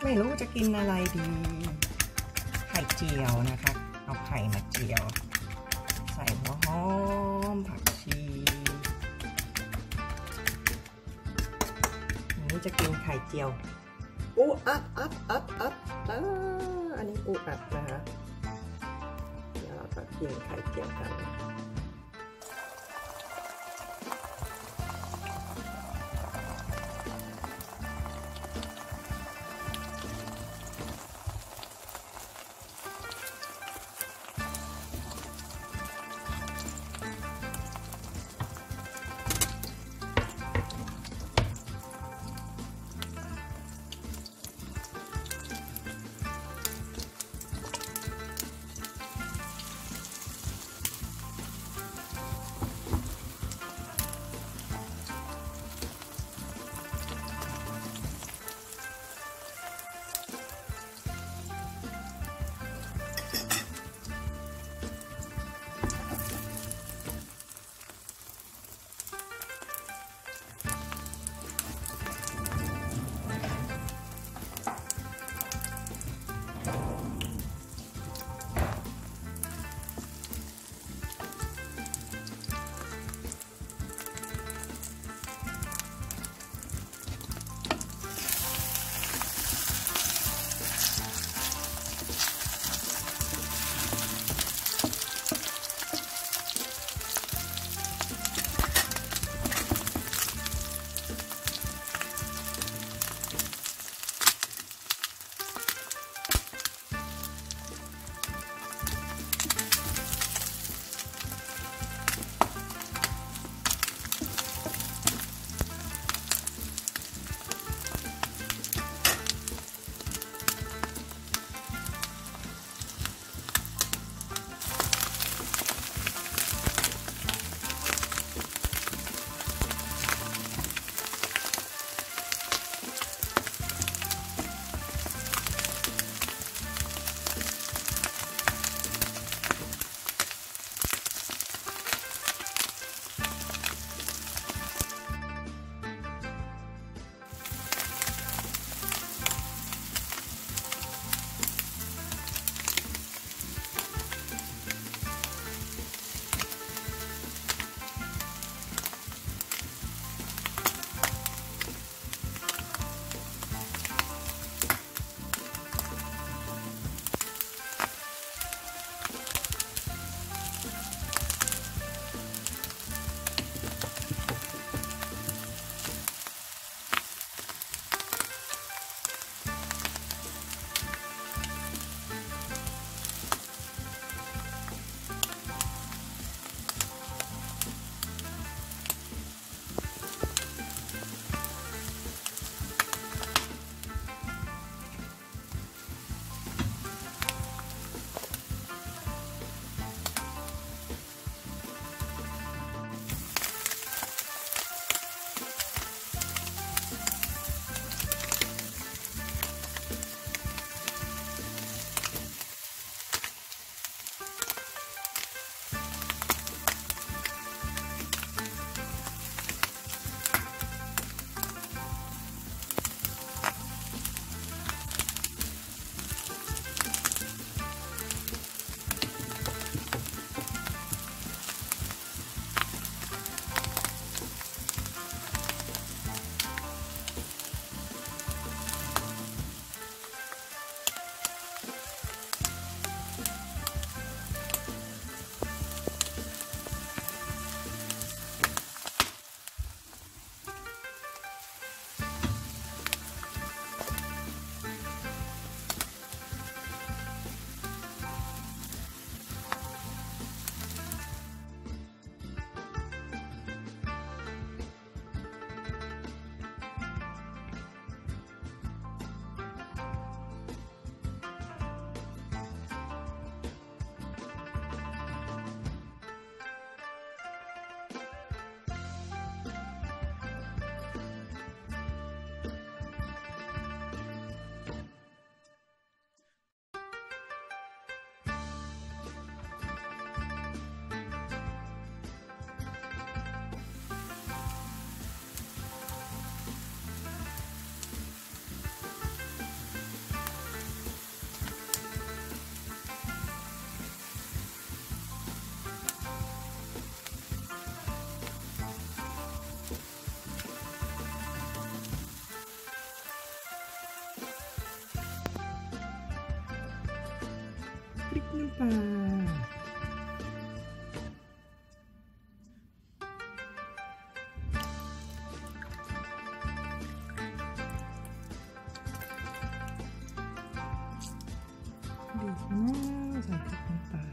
ไม่รู้จะกินอะไรดีไข่เจียวนะคะเอาไข่มาเจียวใส่หัวหอมผักชีอันนี้จะกินไข่เจียวปูอัดอันนี้ปูอัดนะคะเดี๋ยวเราจะกินไข่เจียวกันำปลาบีบมะนาวใส่พริกน้ำปลา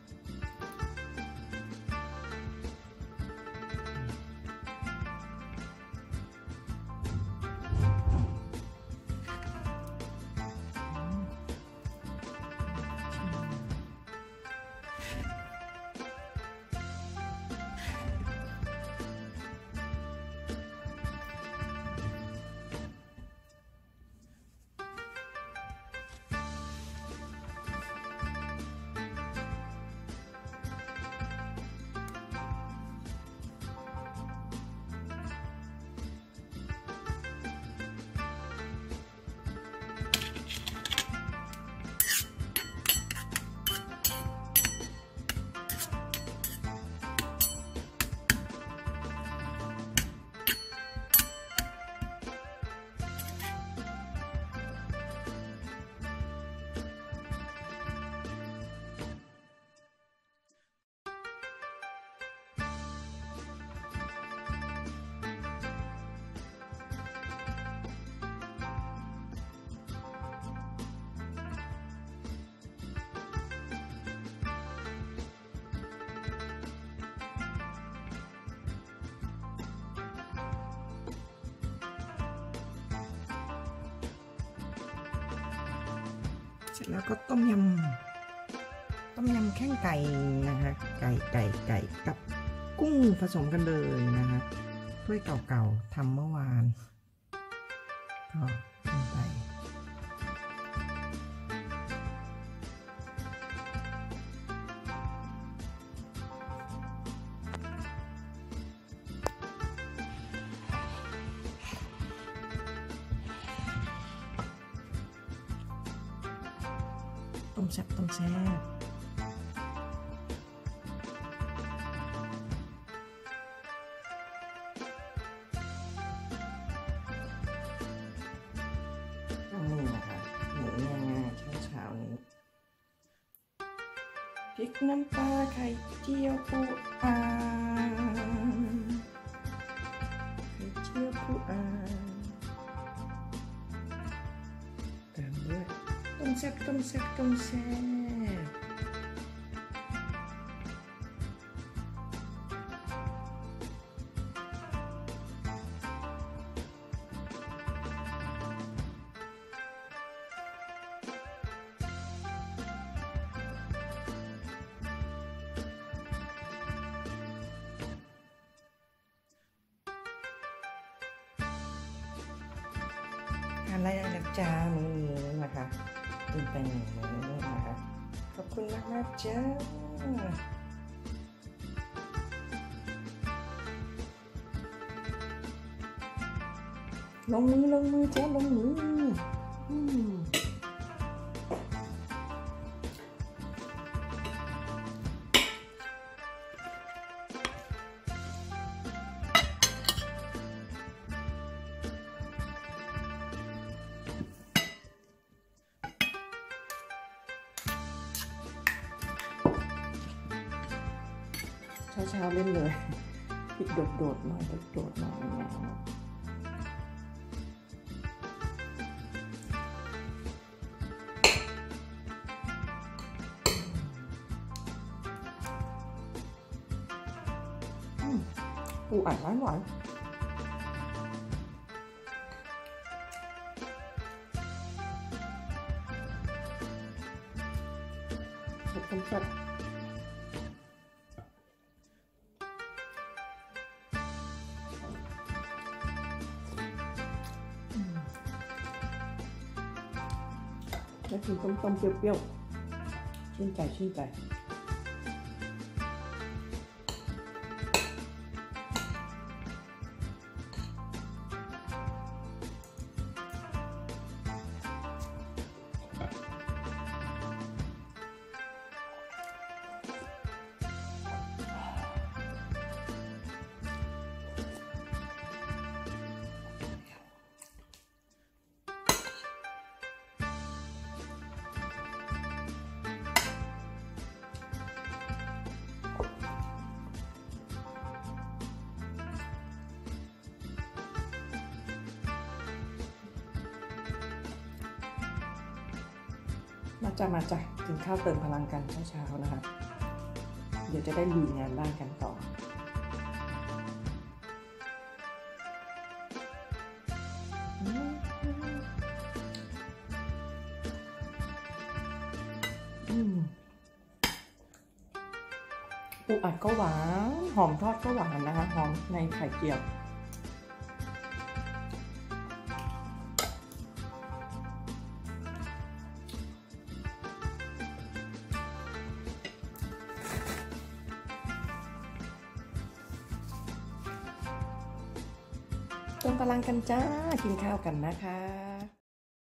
เสร็จแล้วก็ต้มยำแข้งไก่นะคะไก่กับกุ้งผสมกันเลยนะคะถ้วยเก่าๆทำเมื่อวานก็ลงไปต้มแซ่บนี่นะคะหมูง่ายๆเช้านี้พริกน้ำปลาไข่เจียวปูอัดตามด้วยต้มแซ่บทานอะไรนะจ๊ะมื้อนี้นะคะกินไป1 มื้อนะคะขอบคุณมากจ้าลงมือจ้าลงมือเช้าเล่นเลยพริกโดดหน่อยนะปูอัดหวานสดแล้วกินต้มเปรี้ยวๆชื่นใจมาจ้ะกินข้าวเติมพลังกันเช้าๆนะคะเดี๋ยวจะได้ลุยงานบ้านกันต่อปูอัดก็หวานหอมทอดก็หวานนะคะหอมในไข่เจียวเติมพลังกันจ้ากินข้าวกันนะคะ